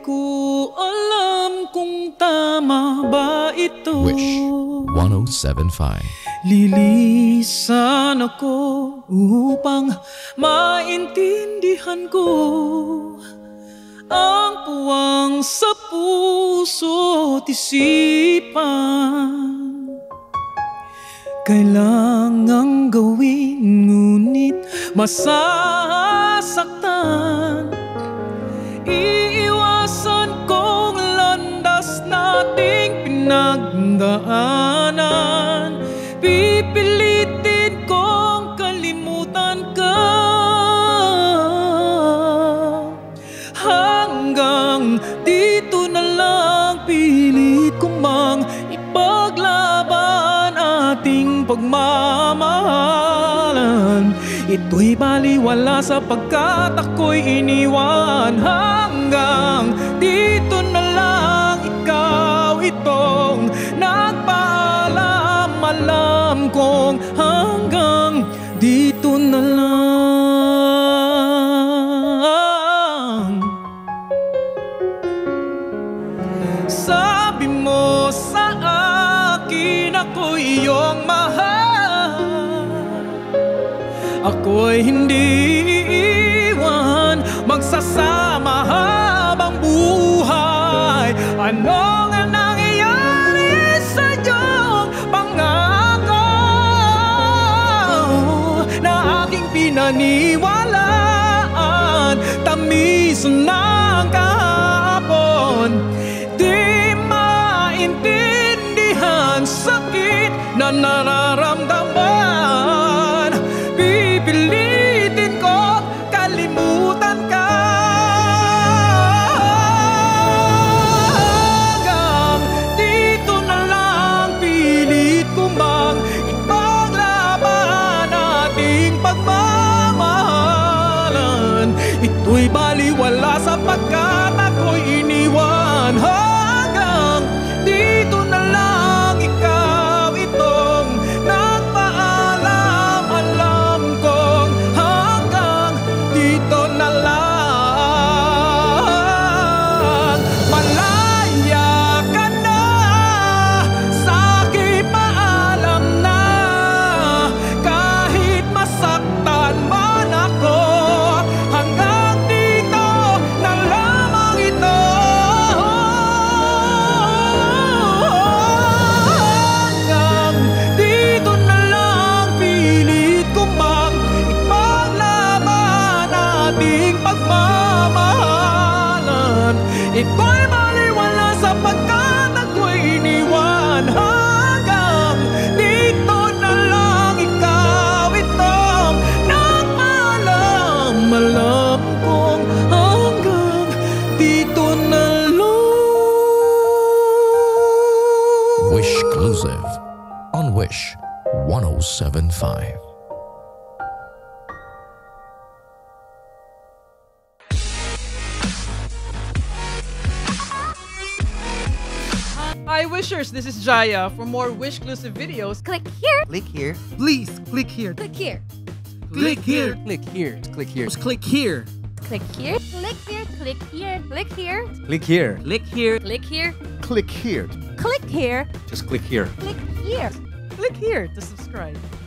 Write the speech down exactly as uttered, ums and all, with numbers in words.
ko alam kung tama ba ito. Wish one oh seven point five. Lilisan ako upang maintindihan ko ang puwang sa puso't isipan. Kailangang gawin ngunit masasaktan. Iiwasan kong landas nating pinagdaanan. Pipilitin kong kalimutan ka hanggang dito na lang. Pilit ko mang ipaglaban ating pagmamahalan. Ito'y baliwala sapagkat ako'y iniwan. Hanggang dito na lang, ikaw itong nagpaalam. Alam kong hanggang dito na lang. Sabi mo sa akin ako'y iyong mahal. Ako'y hindi iiwan, magsasama habang buhay. Ano nga nangyayari sa iyong pangako na aking pinaniwalaan? Tamis ng kahapon, di maintindihan sakit na nararamdaman. Pipilitin ko kalimutan ka hanggang dito na lang. Pilit ko mang ipaglaban ating pagmamahalan. Ito'y baliwala sapagkat ako'y iniwan. Hanggang dito na lang, ikaw itong nagpaalam. Alam kong hanggang dito na lang. Malaya ka na, sa'kin paalam na. Kahit masaktan man ako, hanggang dito na lamang ito. Hanggang dito na lang, pilit ko mang ipaglaban ating pagmamahalan. Ito'y baliwala sapagkat ako'y iniwan. Hanggang dito na lang, ikaw itong nagpaalam. Alam kong hanggang dito na lang. Wish exclusive on Wish one oh seven point five. Hi Wishers, this is Jaya. For more Wish exclusive videos, Click here. Click here. Please click here. Click here. Click here. Click here. Click here. Just click here. Click here. Click here. Click here. Click here. Click here. Click here. Click here. Click here. Click here. Just click here. Click here. click here to subscribe.